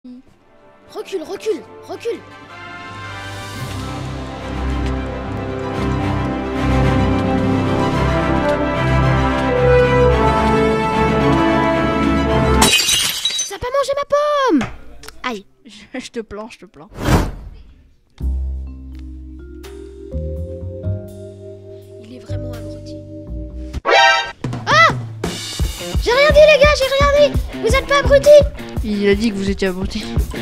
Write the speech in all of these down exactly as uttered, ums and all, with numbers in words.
Recule, recule, recule. Ça a pas mangé ma pomme. Aïe. Je, je te plains, je te plains. Il est vraiment abruti. Ah! J'ai rien dit les gars, j'ai rien dit. Vous êtes pas abrutis. Il a dit que vous étiez abruti.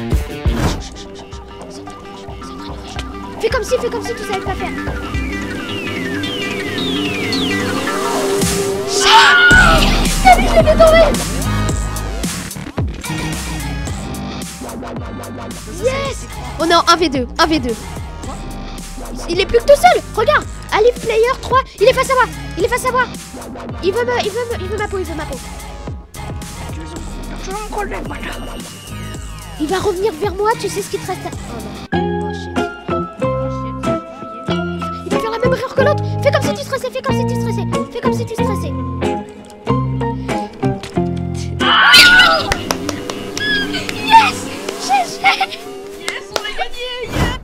Fais comme si, fais comme si tu savais pas faire. T'as vu, je l'ai fait tomber. Yes. On est en un v deux, un v deux. Il est plus que tout seul. Regarde, Alif Player trois, il est face à moi. Il est face à moi. Il veut me, il veut me, il veut ma peau, il veut ma peau. Il va revenir vers moi, tu sais ce qu'il te reste à... Oh non. Oh shit. Il va faire la même erreur que l'autre. Fais comme si tu stressais, fais comme si tu stressais. Fais comme si tu stressais. Yes! Yes! Yes, on a gagné, yes.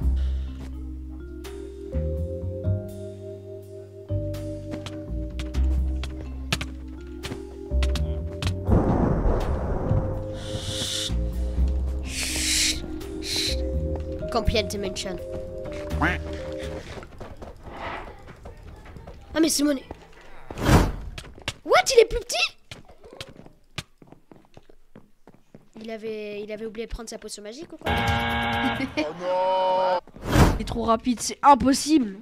Complete dimension. Ah mais c'est mon... What? Il est plus petit? Il avait... Il avait oublié de prendre sa potion magique ou quoi? Oh non. Il est trop rapide, c'est impossible.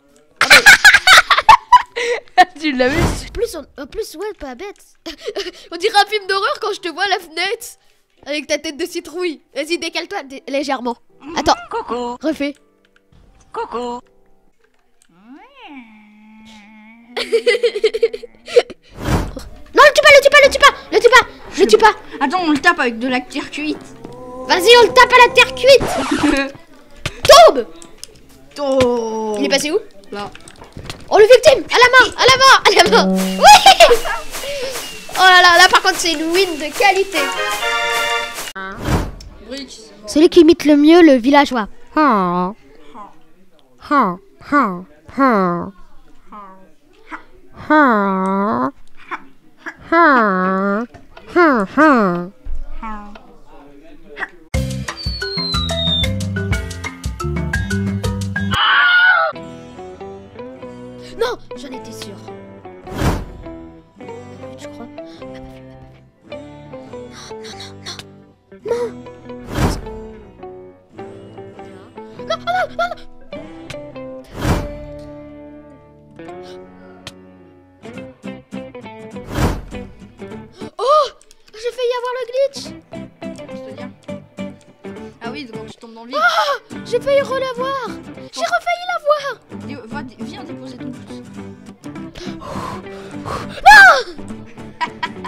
Tu l'as vu? En plus, on... en plus, ouais, pas bête. On dirait un film d'horreur quand je te vois à la fenêtre. Avec ta tête de citrouille. Vas-y, décale-toi dé... légèrement. Attends. Coco. Refais. Coco. Non, le tue pas, le tue pas, le tue pas, le tue pas, le tue pas. Attends, on le tape avec de la terre cuite. Vas-y, on le tape à la terre cuite. Tombe. Oh. Il est passé où? Là. Oh, le victime. À la main, à la main, à la main. Oui. Oh là là, là par contre c'est une win de qualité. Celui qui imite le mieux le villageois. Ha. Ha. Ha. Ha. Ha. Ha. Ha. Ha. Non, j'en étais sûre. Tu crois? Non, non, non, non. Non. Non, non, non, non. Oh, j'ai failli avoir le glitch. Je te dire. Ah oui, quand tu tombes dans le vide. Oh, j'ai failli relavoir. J'ai refailli l'avoir. Va, viens déposer ton pouce. Non.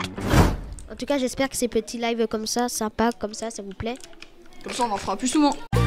En tout cas, j'espère que ces petits lives comme ça, sympas comme ça, ça vous plaît. Comme ça, on en fera plus souvent.